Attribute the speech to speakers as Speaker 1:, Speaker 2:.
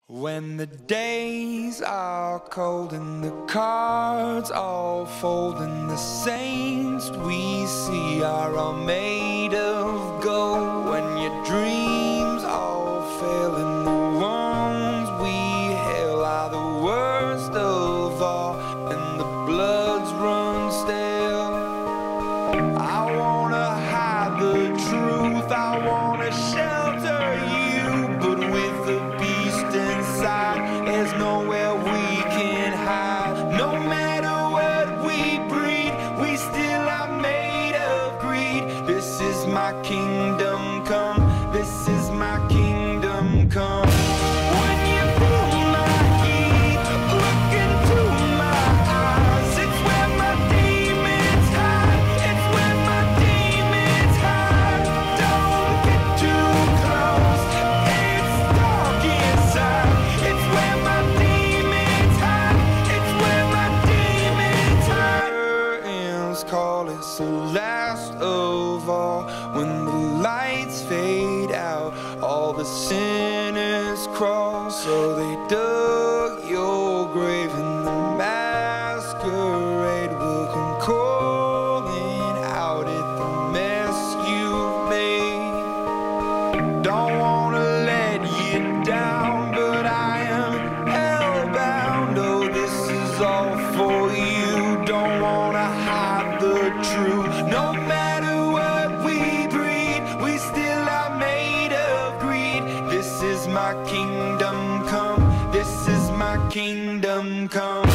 Speaker 1: When the days are cold and the cards all fold and the saints we see are all made of gold, when your dreams all fail and the ones we hail are the worst of all and the bloods run stale, I wanna hide the truth, I wanna shelter you, but with the beast inside, there's nowhere we can hide. No matter what we breed, we still are made of greed. This is my kingdom come, this is my kingdom come. When you feel my heat, look into my eyes, it's where my demons hide, it's where my demons hide. Don't get too close, it's dark inside, it's where my demons hide, it's where my demons hide. Curtains call, it's the last of all. When the lights fade out, all the sinners crawl. So they dug your grave and the masquerade will come calling out at the mess you've made. Don't wanna let you down, but I am hellbound. Oh, this is all for you. Don't wanna hide the truth. No matter what we breed, we still are made of greed. This is my kingdom come, this is my kingdom come.